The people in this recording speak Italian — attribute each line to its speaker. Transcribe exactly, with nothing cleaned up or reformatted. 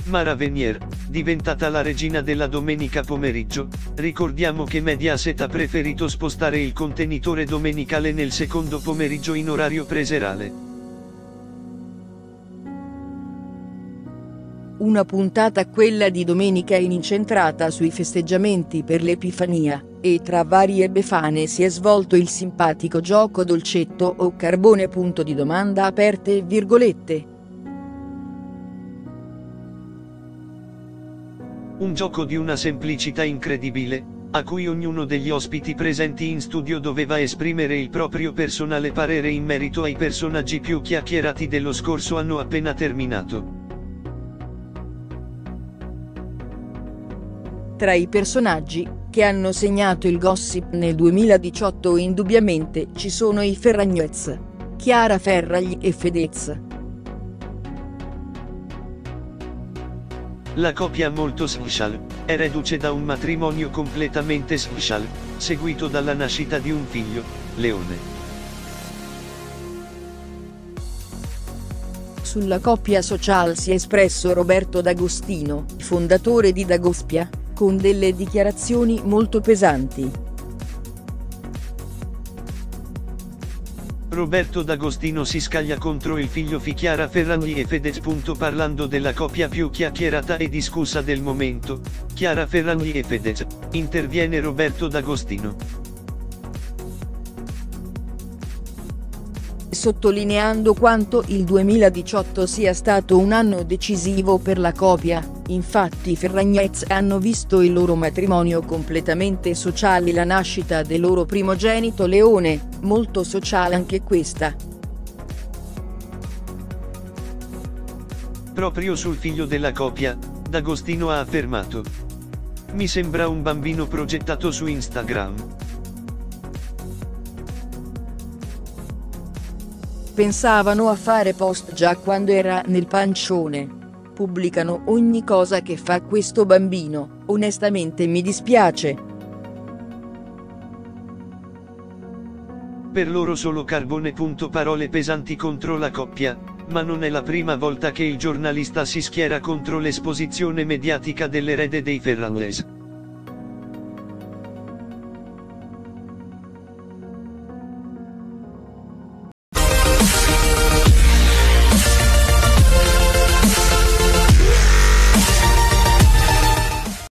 Speaker 1: Mara Venier, diventata la regina della domenica pomeriggio, ricordiamo che Mediaset ha preferito spostare il contenitore domenicale nel secondo pomeriggio in orario preserale.
Speaker 2: Una puntata, quella di domenica, incentrata sui festeggiamenti per l'Epifania, e tra varie befane si è svolto il simpatico gioco dolcetto o carbone, punto di domanda aperte virgolette.
Speaker 1: Un gioco di una semplicità incredibile, a cui ognuno degli ospiti presenti in studio doveva esprimere il proprio personale parere in merito ai personaggi più chiacchierati dello scorso anno appena terminato.
Speaker 2: Tra i personaggi che hanno segnato il gossip nel duemiladiciotto indubbiamente ci sono i Ferragnez, Chiara Ferragni e Fedez.
Speaker 1: La coppia molto special, è reduce da un matrimonio completamente special, seguito dalla nascita di un figlio, Leone.
Speaker 2: Sulla coppia social si è espresso Roberto D'Agostino, fondatore di Dagospia, con delle dichiarazioni molto pesanti.
Speaker 1: Roberto D'Agostino si scaglia contro il figlio di Chiara Ferragni e Fedez. Parlando della coppia più chiacchierata e discussa del momento, Chiara Ferragni e Fedez, interviene Roberto D'Agostino.
Speaker 2: Sottolineando quanto il duemiladiciotto sia stato un anno decisivo per la coppia, infatti i Ferragnez hanno visto il loro matrimonio completamente sociale, la nascita del loro primogenito Leone, molto sociale anche questa.
Speaker 1: Proprio sul figlio della coppia, D'Agostino ha affermato: "Mi sembra un bambino progettato su Instagram.
Speaker 2: Pensavano a fare post già quando era nel pancione. Pubblicano ogni cosa che fa questo bambino, onestamente mi dispiace.
Speaker 1: Per loro solo carbone. Parole pesanti contro la coppia, ma non è la prima volta che il giornalista si schiera contro l'esposizione mediatica dell'erede dei Ferragnez.